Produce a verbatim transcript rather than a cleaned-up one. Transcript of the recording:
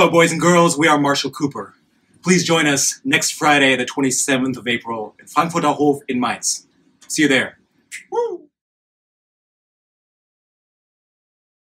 Hello, boys and girls. We are Marshall Cooper. Please join us next Friday, the twenty-seventh of April, at Frankfurter Hof in Mainz. See you there. Woo!